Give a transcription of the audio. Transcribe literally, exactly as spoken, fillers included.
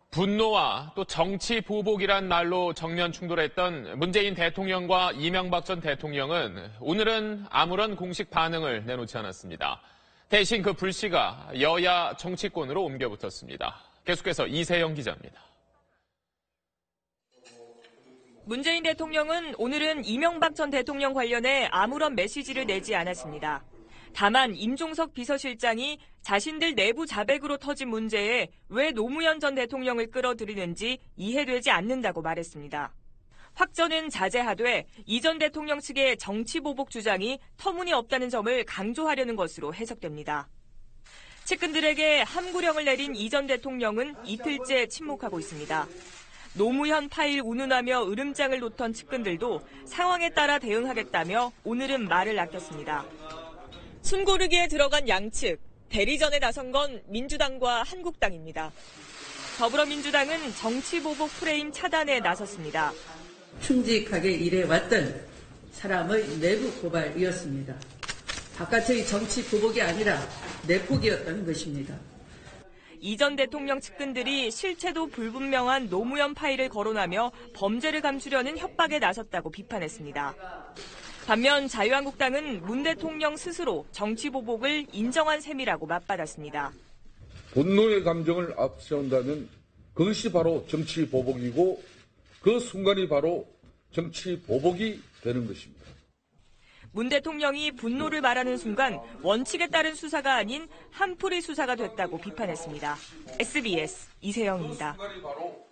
분노와 또 정치 보복이란 말로 정면 충돌했던 문재인 대통령과 이명박 전 대통령은 오늘은 아무런 공식 반응을 내놓지 않았습니다. 대신 그 불씨가 여야 정치권으로 옮겨붙었습니다. 계속해서 이세영 기자입니다. 문재인 대통령은 오늘은 이명박 전 대통령 관련해 아무런 메시지를 내지 않았습니다. 다만 임종석 비서실장이 자신들 내부 자백으로 터진 문제에 왜 노무현 전 대통령을 끌어들이는지 이해되지 않는다고 말했습니다. 확전은 자제하되 이 전 대통령 측의 정치보복 주장이 터무니없다는 점을 강조하려는 것으로 해석됩니다. 측근들에게 함구령을 내린 이 전 대통령은 이틀째 침묵하고 있습니다. 노무현 파일 운운하며 으름장을 놓던 측근들도 상황에 따라 대응하겠다며 오늘은 말을 아꼈습니다. 숨고르기에 들어간 양측, 대리전에 나선 건 민주당과 한국당입니다. 더불어민주당은 정치보복 프레임 차단에 나섰습니다. 충직하게 일해왔던 사람의 내부 고발이었습니다. 바깥의 정치 보복이 아니라 내폭이었던 것입니다. 이 전 대통령 측근들이 실체도 불분명한 노무현 파일을 거론하며 범죄를 감추려는 협박에 나섰다고 비판했습니다. 반면 자유한국당은 문 대통령 스스로 정치보복을 인정한 셈이라고 맞받았습니다. 분노의 감정을 앞세운다면 그것이 바로 정치보복이고 그 순간이 바로 정치보복이 되는 것입니다. 문 대통령이 분노를 말하는 순간 원칙에 따른 수사가 아닌 한풀이 수사가 됐다고 비판했습니다. 에스비에스 이세영입니다.